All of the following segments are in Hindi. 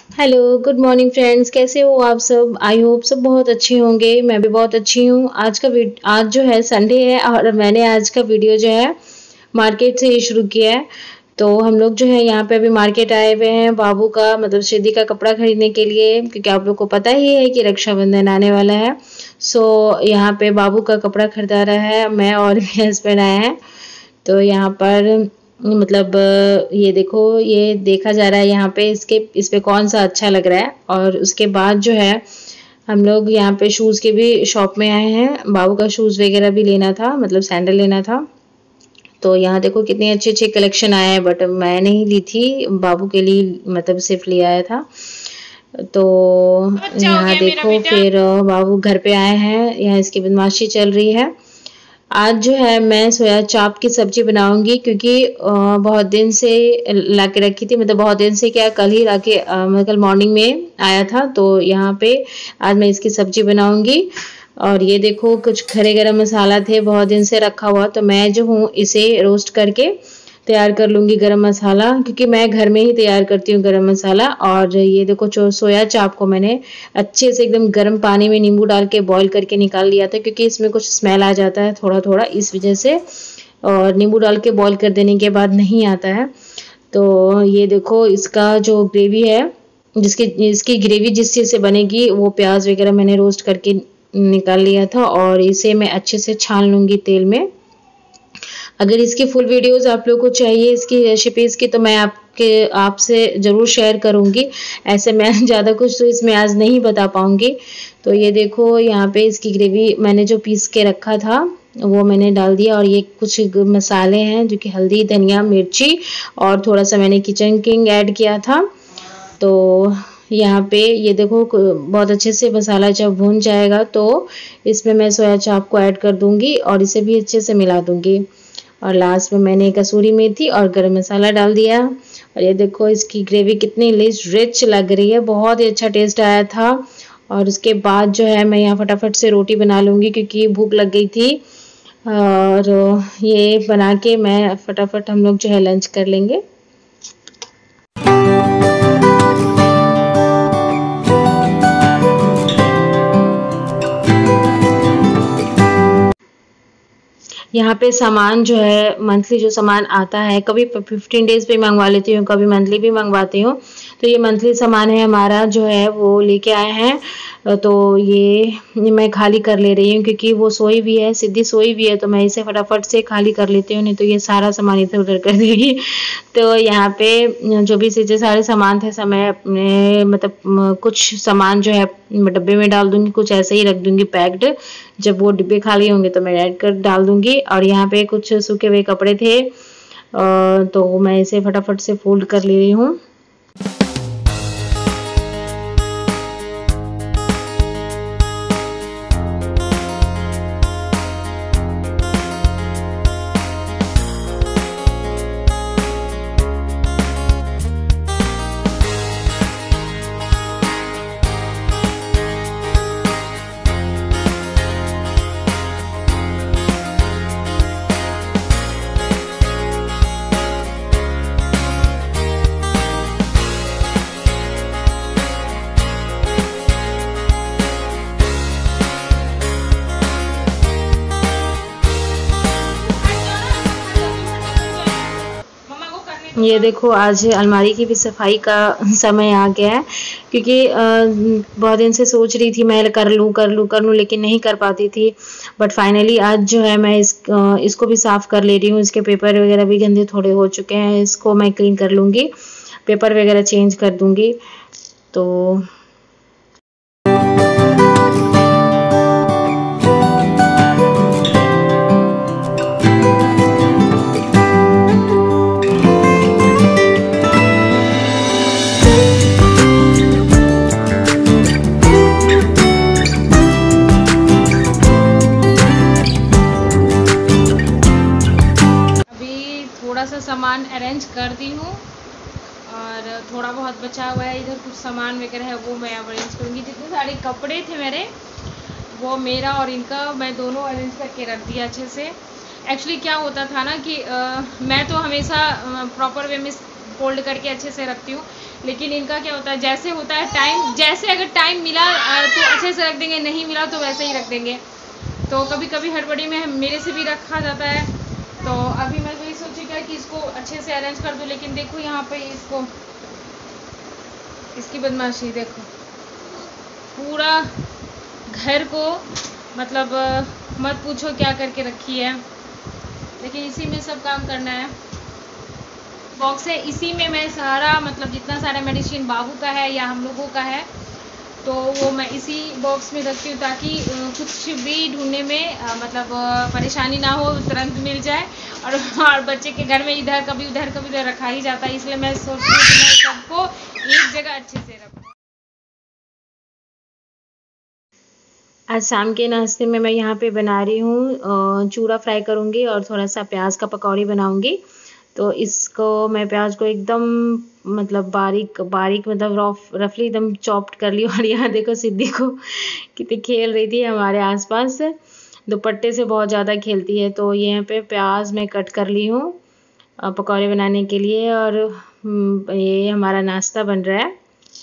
Hello, good morning friends. कैसे हो आप सब? आई होप सब बहुत अच्छे होंगे। मैं भी बहुत अच्छी हूँ। आज जो है संडे है और मैंने आज का वीडियो जो है मार्केट से ही शुरू किया है। तो हम लोग जो है यहाँ पे अभी मार्केट आए हुए हैं बाबू का मतलब सिद्धि का कपड़ा खरीदने के लिए, क्योंकि आप लोग को पता ही है कि रक्षाबंधन आने वाला है। सो यहाँ पे बाबू का कपड़ा खरीदा रहा है, मैं और मेरे हस्बैंड आए हैं। तो यहाँ पर मतलब ये देखो, ये देखा जा रहा है यहाँ पे इस पे कौन सा अच्छा लग रहा है। और उसके बाद जो है हम लोग यहाँ पे शूज़ के भी शॉप में आए हैं। बाबू का शूज़ वगैरह भी लेना था, मतलब सैंडल लेना था। तो यहाँ देखो कितने अच्छे अच्छे कलेक्शन आए हैं, बट मैं नहीं ली थी, बाबू के लिए मतलब सिर्फ ले आया था। तो यहाँ देखो फिर बाबू घर पे आए हैं, यहाँ इसकी बदमाशी चल रही है। आज जो है मैं सोया चाप की सब्जी बनाऊंगी, क्योंकि बहुत दिन से ला के रखी थी, मतलब बहुत दिन से क्या, कल ही ला के मतलब कल मॉर्निंग में आया था। तो यहाँ पे आज मैं इसकी सब्जी बनाऊंगी। और ये देखो कुछ खड़े गरम मसाला थे बहुत दिन से रखा हुआ, तो मैं जो हूँ इसे रोस्ट करके तैयार कर लूंगी गरम मसाला, क्योंकि मैं घर में ही तैयार करती हूँ गरम मसाला। और ये देखो सोया चाप को मैंने अच्छे से एकदम गर्म पानी में नींबू डाल के बॉईल करके निकाल लिया था, क्योंकि इसमें कुछ स्मेल आ जाता है थोड़ा थोड़ा, इस वजह से। और नींबू डाल के बॉईल कर देने के बाद नहीं आता है। तो ये देखो इसका जो ग्रेवी है, इसकी ग्रेवी जिस चीज़ से बनेगी, वो प्याज वगैरह मैंने रोस्ट करके निकाल लिया था और इसे मैं अच्छे से छान लूँगी तेल में। अगर इसकी फुल वीडियोस आप लोगों को चाहिए इसकी रेसिपीज़ की, तो मैं आपसे ज़रूर शेयर करूँगी। ऐसे मैं ज़्यादा कुछ तो इसमें आज नहीं बता पाऊँगी। तो ये देखो यहाँ पे इसकी ग्रेवी मैंने जो पीस के रखा था वो मैंने डाल दिया। और ये कुछ मसाले हैं जो कि हल्दी, धनिया, मिर्ची और थोड़ा सा मैंने किचन किंग ऐड किया था। तो यहाँ पे ये देखो बहुत अच्छे से मसाला जब भून जाएगा तो इसमें मैं सोया चाप को ऐड कर दूंगी और इसे भी अच्छे से मिला दूंगी। और लास्ट में मैंने कसूरी मेथी और गरम मसाला डाल दिया। और ये देखो इसकी ग्रेवी कितनी रिच लग रही है, बहुत ही अच्छा टेस्ट आया था। और उसके बाद जो है मैं यहाँ फटाफट से रोटी बना लूँगी, क्योंकि भूख लग गई थी। और ये बना के मैं फटाफट हम लोग जो है लंच कर लेंगे। यहाँ पे सामान जो है मंथली जो सामान आता है, कभी 15 डेज पे मंगवा लेती हूँ, कभी मंथली भी मंगवाती हूँ। तो ये मंथली सामान है हमारा जो है वो लेके आए हैं। तो ये मैं खाली कर ले रही हूँ, क्योंकि वो सोई भी है, सिद्धि सोई भी है, तो मैं इसे फटाफट से खाली कर लेती हूँ, नहीं तो ये सारा सामान इधर उधर कर देगी। तो यहाँ पे जो भी सीधे सारे सामान थे सब मैं अपने मतलब कुछ सामान जो है डब्बे में डाल दूंगी, कुछ ऐसे ही रख दूंगी पैक्ड। जब वो डिब्बे खाली होंगे तो मैं ऐड कर डाल दूंगी। और यहाँ पे कुछ सूखे हुए कपड़े थे, तो मैं इसे फटाफट से फोल्ड कर ले रही हूँ। ये देखो आज अलमारी की भी सफाई का समय आ गया है, क्योंकि बहुत दिन से सोच रही थी मैं कर लूँ, लेकिन नहीं कर पाती थी। बट फाइनली आज जो है मैं इसको भी साफ़ कर ले रही हूँ। इसके पेपर वगैरह भी गंदे थोड़े हो चुके हैं, इसको मैं क्लीन कर लूँगी, पेपर वगैरह चेंज कर दूँगी। तो सामान अरेंज कर दी हूँ और थोड़ा बहुत बचा हुआ है, इधर कुछ सामान वगैरह है वो मैं अरेंज करूँगी। जितने सारे कपड़े थे मेरे, वो मेरा और इनका मैं दोनों अरेंज करके रख दिया अच्छे से। एक्चुअली क्या होता था ना कि मैं तो हमेशा प्रॉपर वे में फोल्ड करके अच्छे से रखती हूँ, लेकिन इनका क्या होता है, जैसे होता है टाइम, जैसे अगर टाइम मिला तो अच्छे से रख देंगे, नहीं मिला तो वैसे ही रख देंगे। तो कभी कभी हड़बड़ी में मेरे से भी रखा जाता है। तो अभी मैं वही सोची क्या कि इसको अच्छे से अरेंज कर दूँ, लेकिन देखो यहाँ पे इसको, इसकी बदमाशी देखो, पूरा घर को मतलब मत पूछो क्या करके रखी है। लेकिन इसी में सब काम करना है। बॉक्स है, इसी में मैं सारा मतलब जितना सारा मेडिसिन बाबू का है या हम लोगों का है, तो वो मैं इसी बॉक्स में रखती हूँ, ताकि कुछ भी ढूंढने में मतलब परेशानी ना हो, तुरंत मिल जाए। और बच्चे के घर में इधर कभी उधर रखा ही जाता है, इसलिए मैं सोचती हूँ कि मैं सबको एक जगह अच्छे से रखूँ। आज शाम के नाश्ते में मैं यहाँ पे बना रही हूँ चूड़ा फ्राई करूँगी और थोड़ा सा प्याज का पकौड़ी बनाऊँगी। तो इसको मैं प्याज को एकदम मतलब बारीक बारीक मतलब रफली एकदम चॉप्ड कर ली। और यहाँ देखो सिद्धि को कितनी खेल रही थी हमारे आसपास, दुपट्टे से बहुत ज़्यादा खेलती है। तो यहाँ पे प्याज मैं कट कर ली हूँ पकौड़े बनाने के लिए, और ये हमारा नाश्ता बन रहा है।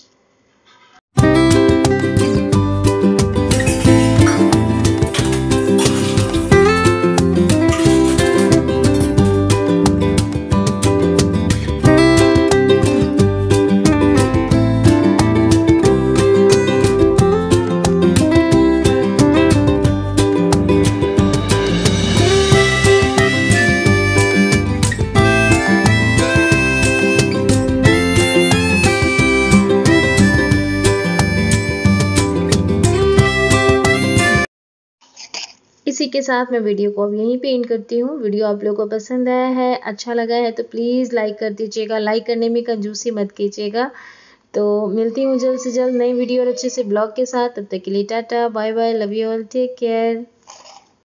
इसी के साथ मैं वीडियो को अब यहीं पे एंड करती हूँ। वीडियो आप लोगों को पसंद आया है, अच्छा लगा है तो प्लीज़ लाइक कर दीजिएगा। लाइक करने में कंजूसी मत कीजिएगा। तो मिलती हूँ जल्द से जल्द नई वीडियो और अच्छे से ब्लॉग के साथ। तब तक के लिए tata bye bye, love you all, take care.